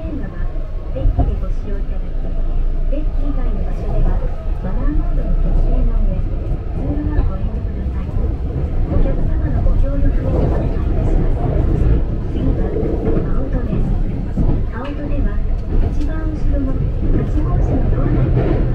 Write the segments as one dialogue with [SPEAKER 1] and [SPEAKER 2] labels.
[SPEAKER 1] 電話はデッキでご使用いただき、デッキ以外の場所ではマナーモードに設定の上、通話はご遠慮ください。お客様のご協力をお願いいたします。次はアウトです。アウトでは一番後ろの8号車のドア内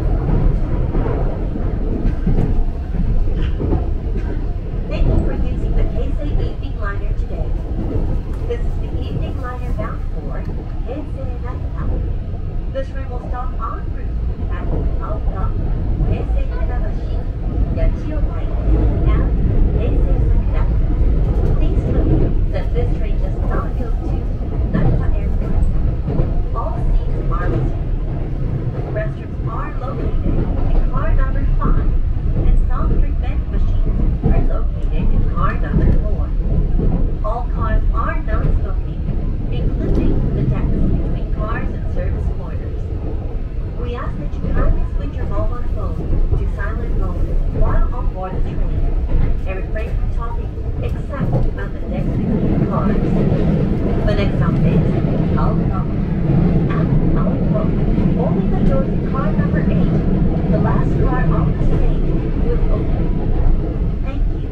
[SPEAKER 1] Thank you for using the Keisei Evening Liner today. This is the evening liner bound for Keisei Nakata. This train will stop en route at Aoka, Keisei Hanabashi, Yachio Line, and Keisei Sakura. Please note that this train does not go to Narita Airport. All seats are reserved. Restrooms are located in car number 5, and soft drink vending machines are located in car number 4. All cars are non-smoking, including the decks between cars and service corners. We ask that you kindly switch your mobile phone to silent mode while on board the train, and refrain from talking except on the next 15 cars. The next stop is Aoka. At Aoka, only the doors in car number 8, the last car on the train, will open. Thank you.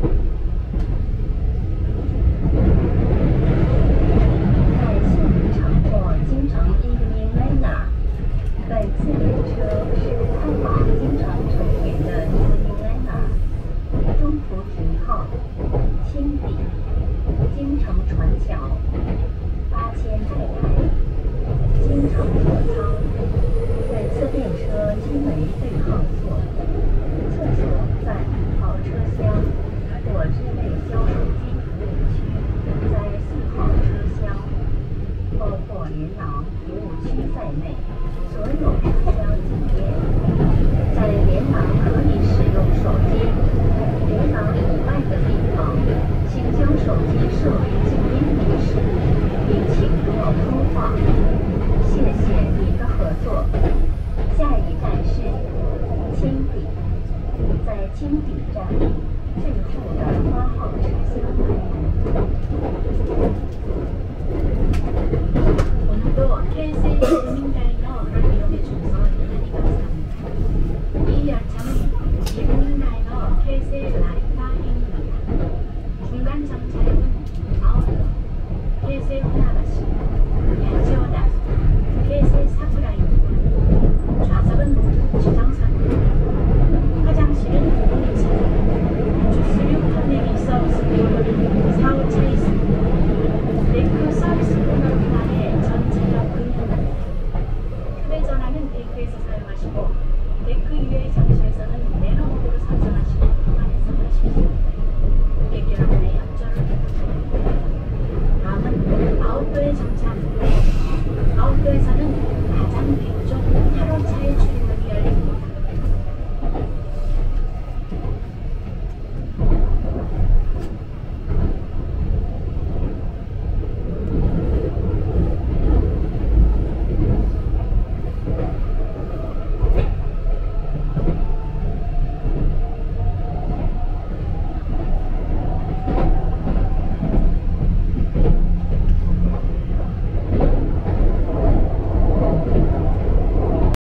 [SPEAKER 1] 在幸福场或京城 Evening Liner， 本次列车是开往京城成田的 Evening Liner， 中途停靠青底、京城船桥、八千太太、京城座舱。本次列车均为对号座，厕所在5号车厢或之内交手机服务区，在4号车厢，包括连廊服务区在内，所有车厢禁烟。在连廊可以使用手机，连廊以外的地方，请将手机设为静音模式，并请不要通话。谢谢您的合作。下一站是青底，在青底站最后的8号车厢。오늘도 KSA 이브닝 라이너를 이용해 주셔서 대단히 감사합니다. 이 열차는 이브닝 라이너 KSA 라이타행입니다. 중간 정차역은 아오토, KSA 하나바시, 야치오다, KSA 사쿠라입니다. 좌석은 모두 지정석입니다. 화장실은 부분 있습니다. 주스류 판넬이 서비스 코너는 4호차에 있습니다. 데크 서비스 코너 분할에 전차역 근현입니다. 휴대전화는 데크에서 사용하시고 데크 이외의 장소에서는